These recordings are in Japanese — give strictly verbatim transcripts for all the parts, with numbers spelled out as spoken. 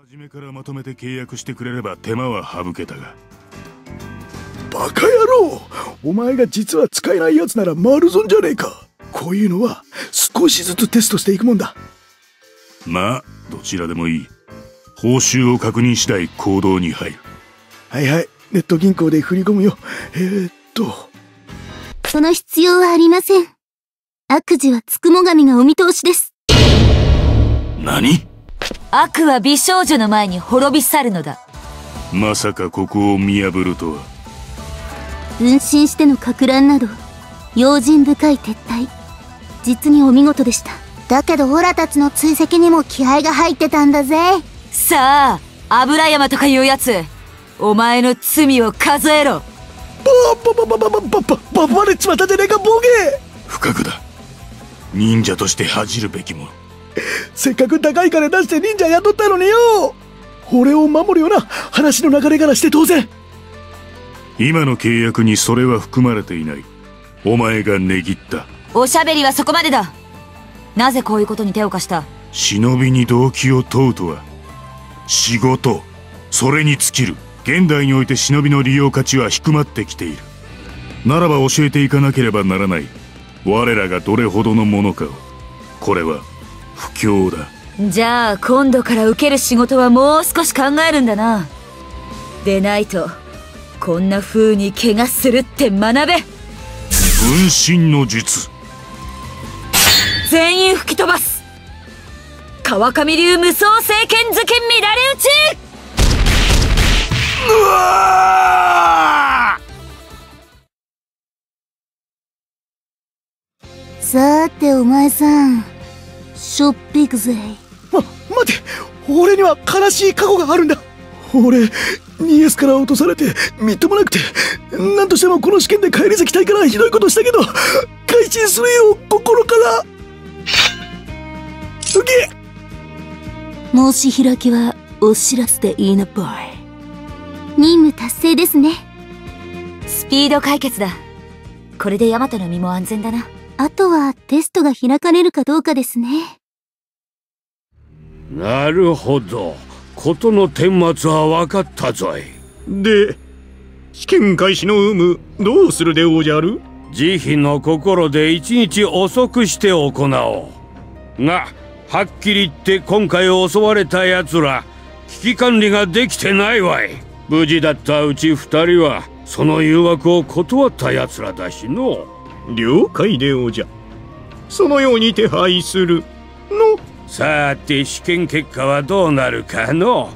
初めからまとめて契約してくれれば手間は省けたが。 バカ野郎、お前が実は使えないやつなら丸損じゃねえか。こういうのは少しずつテストしていくもんだ。 まあどちらでもいい。報酬を確認次第行動に入る。 はいはい、ネット銀行で振り込むよ。えー、っとその必要はありません。悪事はつくも神がお見通しです。 何？ 悪は美少女の前に滅び去るのだ。 まさかここを見破るとは。 分身してのか乱など用心深い撤退、実にお見事でした。だけどオラたちの追跡にも気合が入ってたんだぜ。 さあ油山とかいうやつ、お前の罪を数えろ。 バババババババババレちまったじゃねえかボケ。 不覚だ。忍者として恥じるべきもの。 せっかく高い金出して忍者雇ったのによ。俺を守るような話の流れからして当然。 今の契約にそれは含まれていない。お前が値切った。 おしゃべりはそこまでだ。なぜこういうことに手を貸した？ 忍びに動機を問うとは仕事、それに尽きる。現代において忍びの利用価値は低まってきている。ならば教えていかなければならない。我らがどれほどのものかを。これは不況だ。 じゃあ今度から受ける仕事はもう少し考えるんだな。でないとこんな風に怪我するって学べ。 分身の術、 全員吹き飛ばす。川上流無双聖剣漬け乱れ打ち。 うわー。さーてお前さん、しょっぴくぜ。 ま、待て、俺には悲しい過去があるんだ。俺ニエスから落とされてみっともなくて、何としてもこの試験で返り咲きたいからひどいことしたけど、改心するよ心から。うげ申し開きはお知らせでいいなボーイ。任務達成ですね。 スピード解決だ。これでヤマトの身も安全だな。 あとはテストが開かれるかどうかですね。 なるほど、事の顛末は分かったぞい。 で、試験開始の有無どうするでおじゃる？ 慈悲の心で一日遅くして行おう。がはっきり言って今回襲われた奴ら危機管理ができてないわい。無事だったうち二人はその誘惑を断った奴らだしの。 了解でおじゃ。そのように手配するの。 さて試験結果はどうなるかの。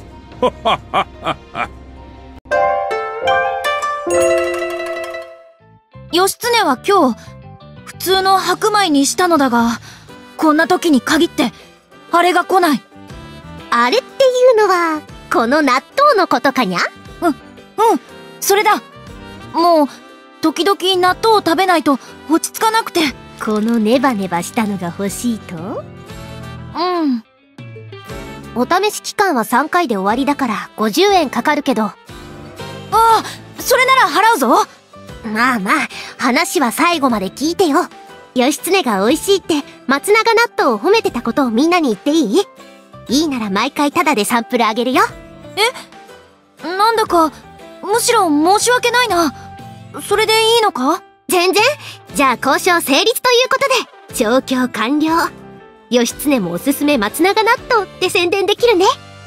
義経は今日普通の白米にしたのだが、こんな時に限ってあれが来ない。 あれっていうのはこの納豆のことかにゃ？ うんうん、それだ。もう時々納豆を食べないと落ち着かなくて。 このネバネバしたのが欲しいと？ うん。 お試し期間はさんかいで終わりだからごじゅうえんかかるけど。ああ、それなら払うぞ。 まあまあ、話は最後まで聞いてよ。義経が美味しいって松永納豆を褒めてたことをみんなに言っていい？いいなら毎回タダでサンプルあげるよ。 え？なんだかむしろ申し訳ないな。それでいいのか？ 全然。じゃあ交渉成立ということで調教完了。義経もおすすめ松永納豆って宣伝できるね。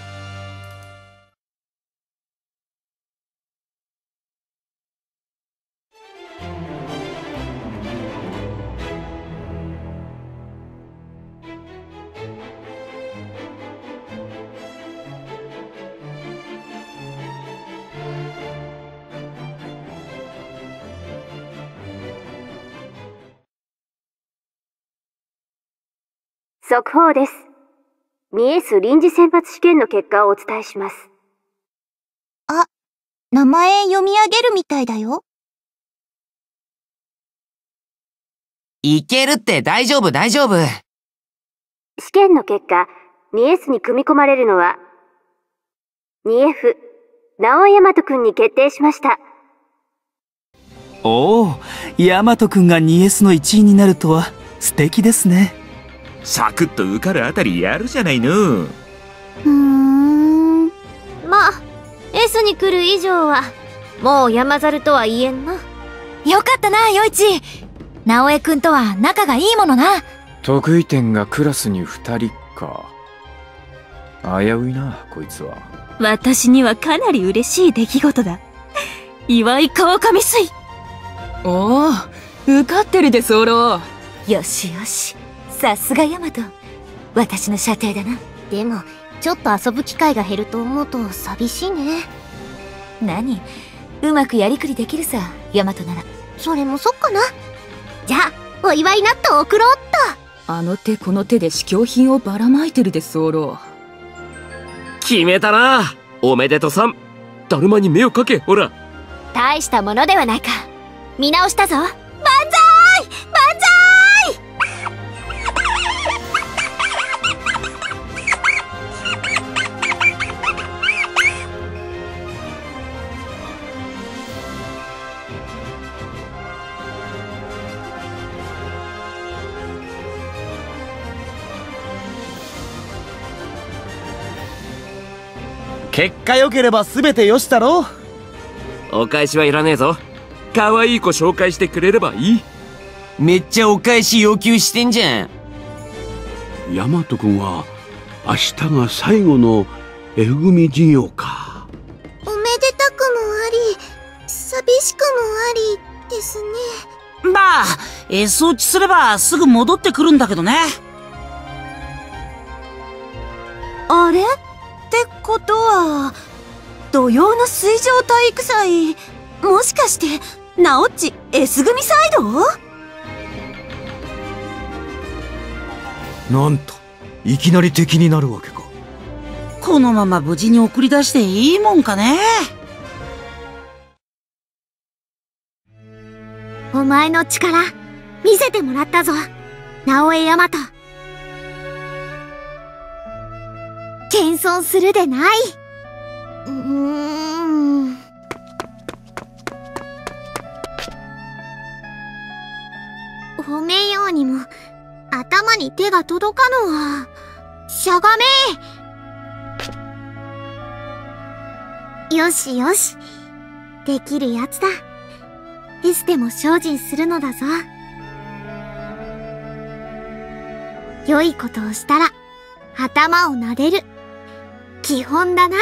速報です。ニエス臨時選抜試験の結果をお伝えします。 あ、名前読み上げるみたいだよ。 いけるって大丈夫大丈夫。 試験の結果、ニエスに組み込まれるのは、ニエフ、直江大和くんに決定しました。 おお、大和くんがニエスのいちいになるとは素敵ですね。 サクッと受かるあたりやるじゃないの。 うーん。 に来る以上はもう山猿とは言えんな。 よかったな、余一。直江くんとは仲がいいものな。 得意点がクラスに二人か。危ういな、こいつは。 私にはかなり嬉しい出来事だ。岩井川上水。 おお、受かってるで候。よしよし、さすがヤマト。私の舎弟だな。 でもちょっと遊ぶ機会が減ると思うと寂しいね。 何、うまくやりくりできるさ、ヤマトなら。 それもそっかな。じゃあお祝い納豆送ろうっと。 あの手この手で試供品をばらまいてるで候。 決めたな。おめでとさん。だるまに目をかけ、ほら。 大したものではないか。見直したぞ。万歳万歳。 結果良ければ全てよしだろ。 お返しはいらねえぞ。可愛い子紹介してくれればいい。 めっちゃお返し要求してんじゃん。 ヤマト君は明日が最後の F 組授業か。 おめでたくもあり寂しくもありですね。 まあ S 落ちすればすぐ戻ってくるんだけどね。 あれってことは土曜の水上体育祭、もしかしてナオッチ S 組サイド？ なんといきなり敵になるわけか。 このまま無事に送り出していいもんかね。 お前の力見せてもらったぞ、直江大和。謙遜するでない。うーん。褒めようにも頭に手が届かぬわ。しゃがめ。よしよし、できるやつだ。Sでも精進するのだぞ。良いことをしたら頭を撫でる。基本だな。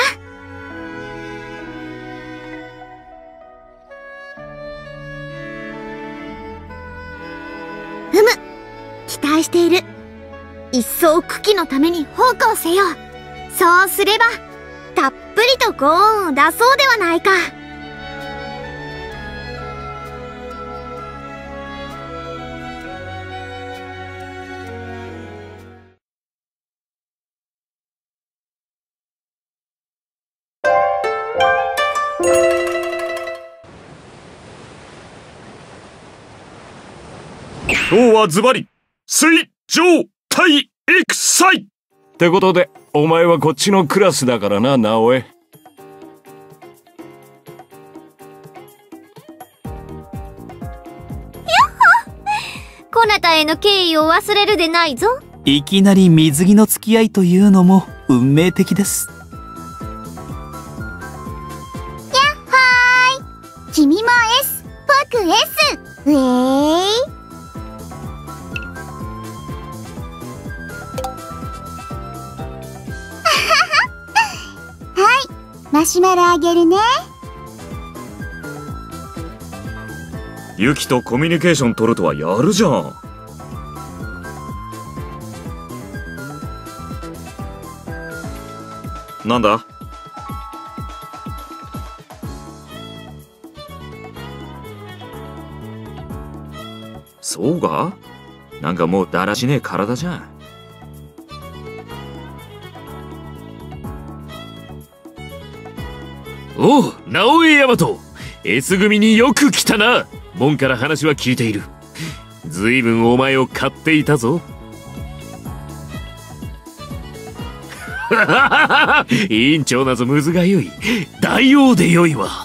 うむ、期待している。一層九鬼のために奉公せよ。そうすればたっぷりとご恩を出そうではないか。 今日はズバリ水上体育祭ってことで、お前はこっちのクラスだからな、直江。やっほ！こなたへの敬意を忘れるでないぞ。 いきなり水着の付き合いというのも運命的です。 やっはーい、君も S、僕 S、うえーい。マシュマロあげるね。 ユキとコミュニケーション取るとはやるじゃん。なんだ？そうか？なんかもうだらしねえ体じゃん。 おう、直江大和 S 組によく来たな。門から話は聞いている。ずいぶんお前を買っていたぞ。委員長なぞむずがよい。大王でよいわ。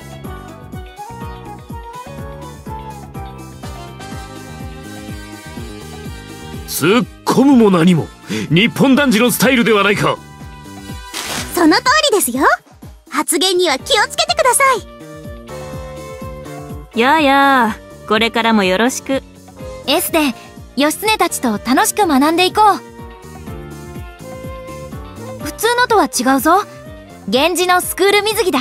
突っ込むも何も日本男児のスタイルではないか。 その通りですよ。 発言には気をつけてください。 やあやあ、これからもよろしく。 エスで義経たちと楽しく学んでいこう。普通のとは違うぞ。源氏のスクール水着だ。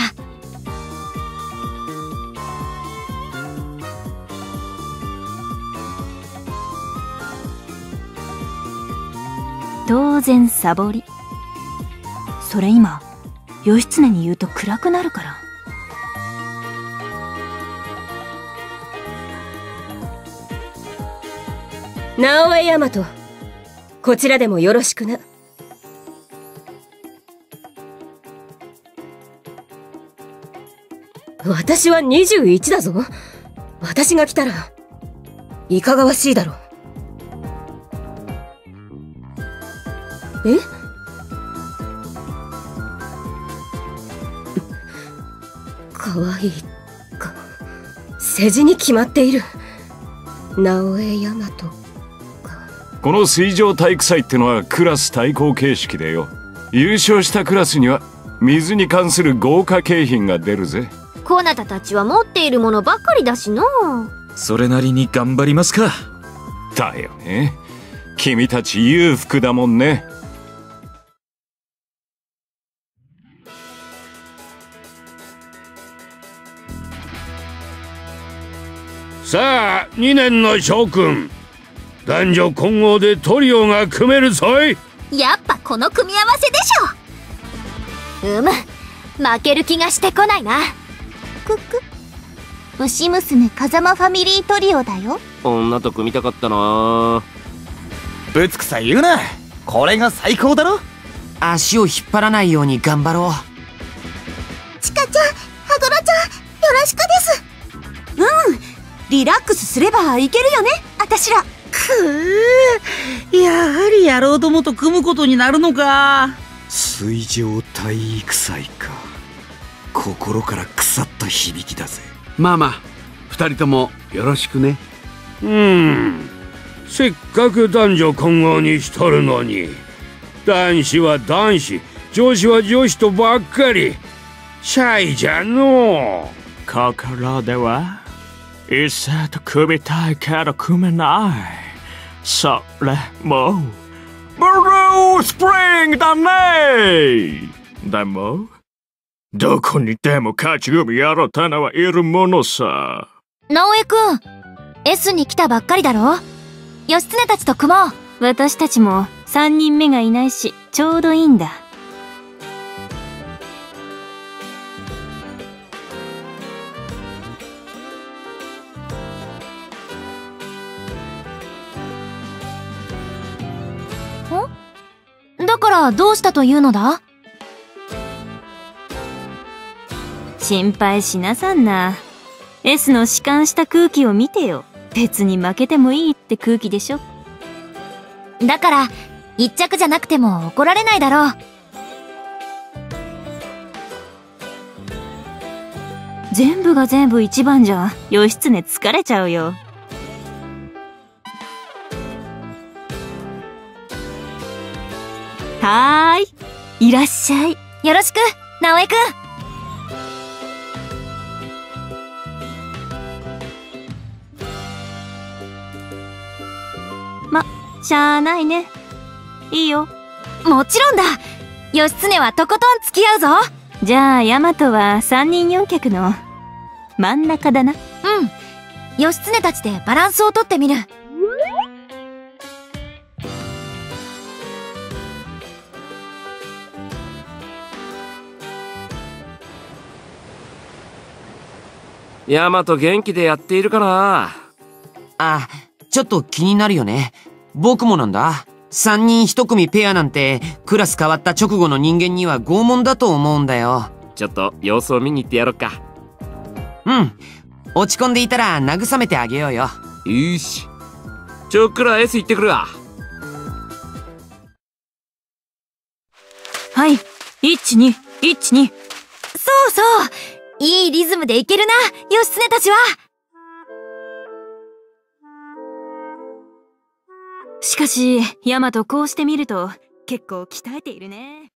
当然サボり。それ今義経に言うと暗くなるから。 直江大和、こちらでもよろしくな。私はにじゅういちだぞ。私が来たらいかがわしいだろう。え？かわいいか。世辞に決まっている。直江大和。 この水上体育祭ってのはクラス対抗形式でよ。優勝したクラスには水に関する豪華景品が出るぜ。 こなたたちは持っているものばかりだしの。 それなりに頑張りますか。 だよね。君たち裕福だもんね。 さあにねんの諸君、男女混合でトリオが組めるぞい。 やっぱこの組み合わせでしょ。 うむ、負ける気がしてこないな。 くく牛娘風間ファミリートリオだよ。 女と組みたかったな。 ぶつくさ言うな。これが最高だろ。 足を引っ張らないように頑張ろう。 ちかちゃん、はごろちゃん、よろしくです。うん、リラックスすればいけるよね、あたしら。 くー、やはり野郎どもと組むことになるのか。 水上体育祭か。心から腐った響きだぜ。 まあまあ、二人ともよろしくね。 うーん、せっかく男女混合にしとるのに、男子は男子、女子は女子とばっかり。シャイじゃのう。 心ではいっせいと組みたいけど組めない。それもうブルースプリングだね。でもどこにでも勝ち組やろたのはいるものさ。 直江くん、 S に来たばっかりだろ。義経たちと組もう。 私たちもさんにんめがいないしちょうどいいんだ。 だからどうしたというのだ。 心配しなさんな。 S の弛緩した空気を見てよ。別に負けてもいいって空気でしょ。 だから一着じゃなくても怒られないだろう。 全部が全部一番じゃ義経疲れちゃうよ。はーい、いらっしゃい。 よろしく、直江くん。 ま、しゃあないね。いいよ。 もちろんだ。義経はとことん付き合うぞ。 じゃあ大和は三人四脚の真ん中だな。 うん、義経たちでバランスをとってみる。 ヤマト元気でやっているかな。 あ、ちょっと気になるよね。僕もなんだ。三人一組ペアなんてクラス変わった直後の人間には拷問だと思うんだよ。 ちょっと様子を見に行ってやろっか。 うん、落ち込んでいたら慰めてあげようよ。 よし、ちょっくら S 行ってくるわ。 はい、いちにいちに。 そうそう、いいリズムでいけるな、義経たちは。 しかし大和こうしてみると結構鍛えているね。